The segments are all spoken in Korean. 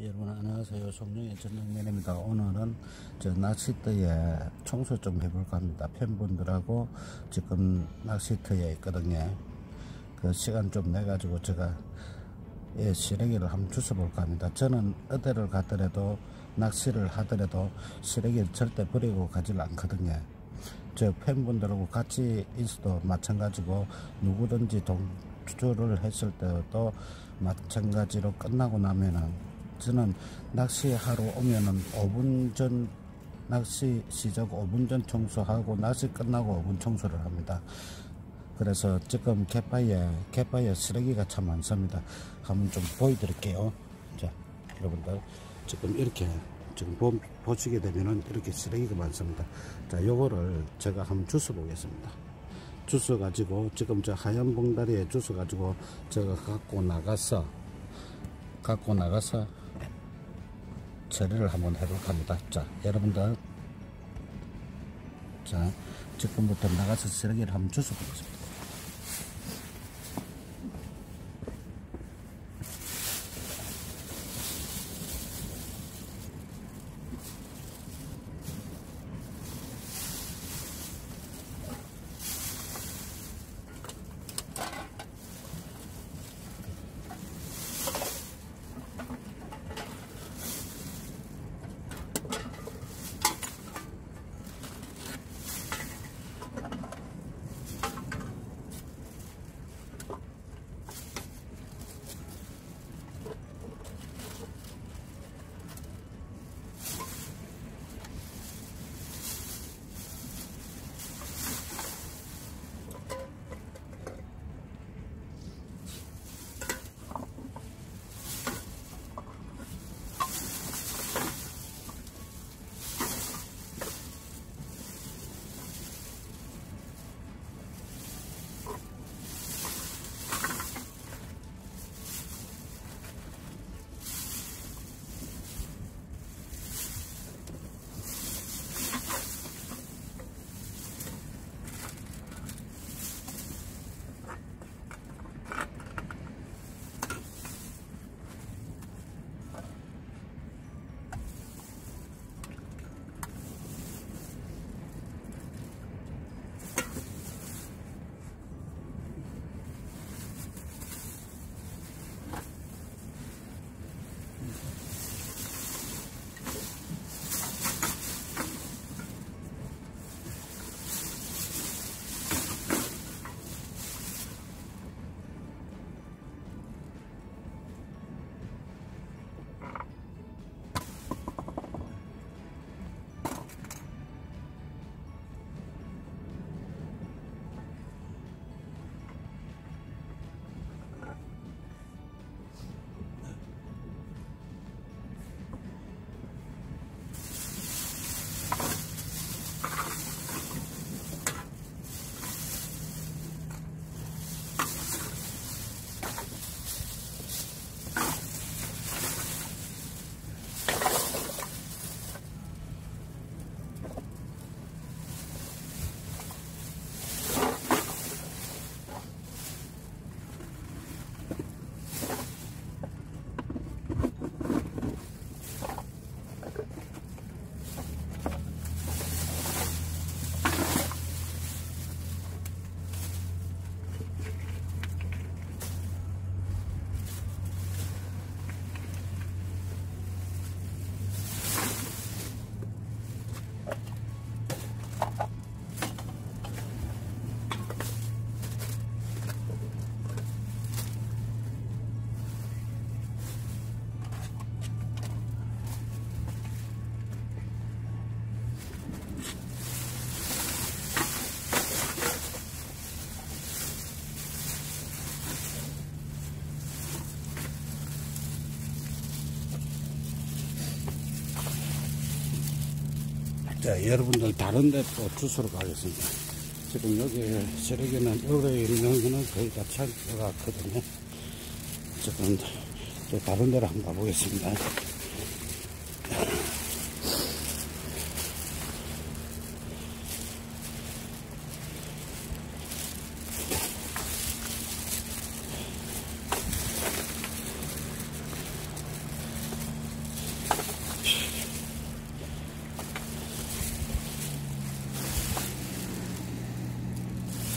여러분 안녕하세요. 송정의 전정면입니다. 오늘은 저 낚시터에 청소 좀 해볼까 합니다. 팬분들하고 지금 낚시터에 있거든요. 그 시간 좀 내가지고 제가 시래기를 한번 주워볼까 합니다. 저는 어디를 가더라도 낚시를 하더라도 시래기를 절대 버리고 가질 않거든요. 저 팬분들하고 같이 있어도 마찬가지고 누구든지 동조를 했을 때도 마찬가지로 끝나고 나면은 저는 낚시하러 오면은 5분 전 낚시 시작 5분 전 청소하고 낚시 끝나고 5분 청소를 합니다. 그래서 지금 갯바위에 쓰레기가 참 많습니다. 한번 좀 보여드릴게요. 자, 여러분들 지금 이렇게 지금 보시게 되면은 이렇게 쓰레기가 많습니다. 자, 요거를 제가 한번 주워 보겠습니다. 주워 가지고 지금 저 하얀 봉다리에 주워 가지고 제가 갖고 나가서 처리를 한번 해볼까 합니다. 자, 여러분들, 자, 지금부터 나가서 쓰레기를 한번 주워 보겠습니다. 자, 여러분들 다른 데 또 주스러 가겠습니다. 지금 여기 쓰레기는 오래 있는 거는 거의 다 찰 것 같거든요. 지금 또 다른 데로 한번 가보겠습니다.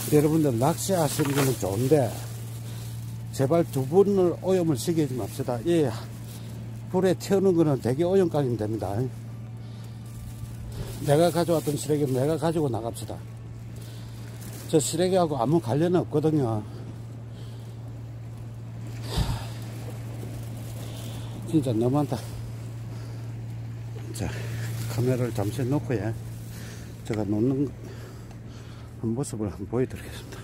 여러분들 낚시하시는 거는 좋은데 제발 두 분을 오염을 시키지 맙시다. 예, 불에 태우는 거는 되게 오염감이 됩니다. 내가 가져왔던 시래기는 내가 가지고 나갑시다. 저 시래기하고 아무 관련은 없거든요. 진짜 너무한다. 자, 카메라를 잠시 놓고 제가 놓는 모습을 한번 보여드리겠습니다.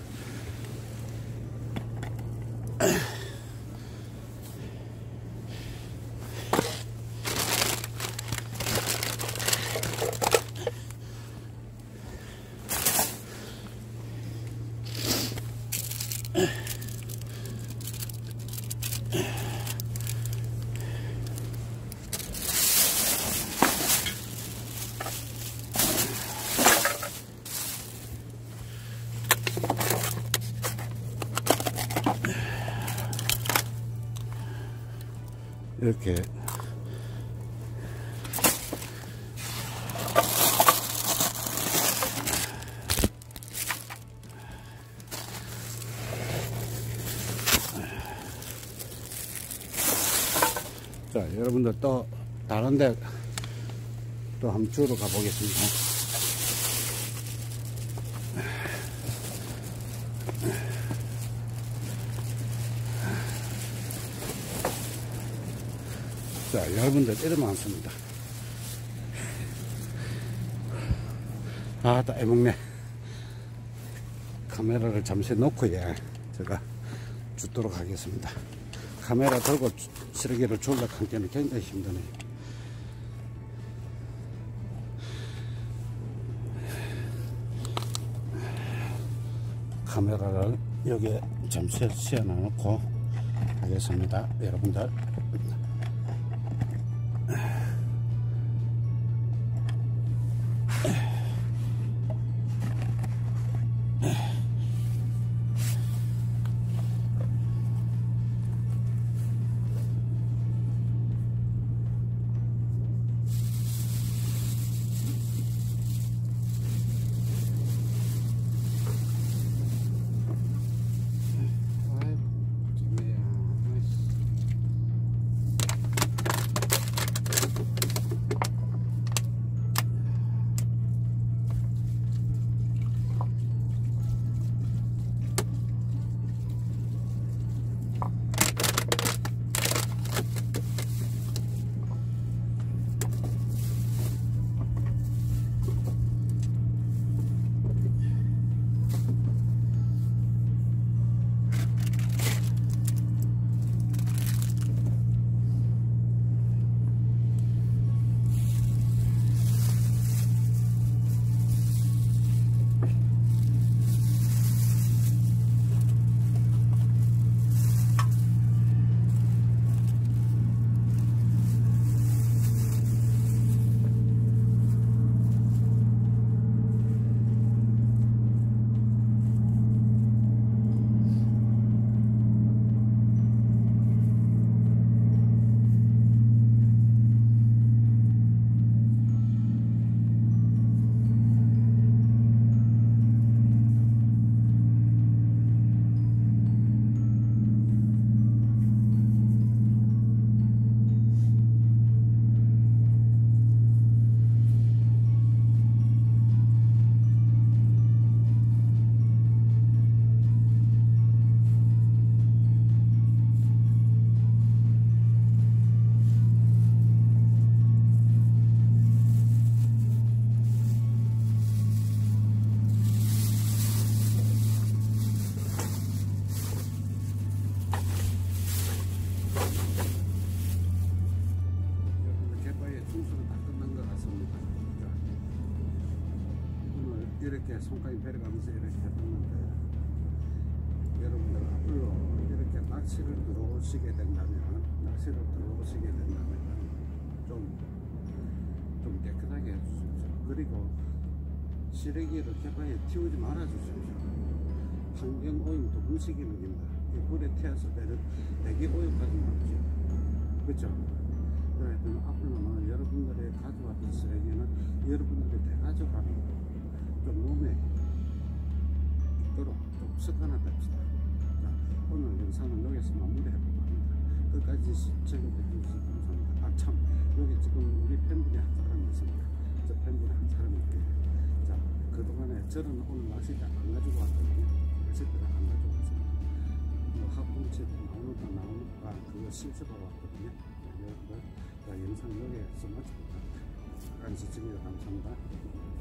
이렇게 자, 여러분들 또 다른데 또 한번 주러 가보겠습니다. 자, 여러분들 이래 많습니다. 아, 다 애먹네. 카메라를 잠시 놓고 제가 줍도록 하겠습니다. 카메라 들고 시래기를 주려고 한 게는 굉장히 힘드네요. 카메라를 여기에 잠시 시원해 놓고 하겠습니다. 여러분들 이렇게 손까지 데려가면서 이렇게 해봤는데 여러분들 앞으로 이렇게 낚시를 들어오시게 된다면 좀 깨끗하게 해주십시오. 그리고 시래기를 갯바위에 튀우지 말아주십시오. 환경 오염 도금시키는 겁니다. 불에 태워서 대기 오염까지 막죠. 그렇죠? 그래서 앞으로는 여러분들이 가져왔던 쓰레기는 여러분들이 다 가져가는 좀 몸에 정도로 좀 습관화됩시다. 자, 오늘 영상은 여기서 마무리해보고 합니다. 끝까지 시청해주셔서 감사합니다. 아, 참, 여기 지금 우리 팬분이 한 사람이 있습니다. 저 팬분이 한 사람이 있고요. 자, 그동안에 저는 오늘 낚싯대 안 가지고 왔거든요. 낚싯대를 안 가지고 왔습니다. 합동치 나오니까 그거 실습하고 왔거든요. 여러분들, 영상 여기에서 마칩니다. 시청해주셔서 감사합니다.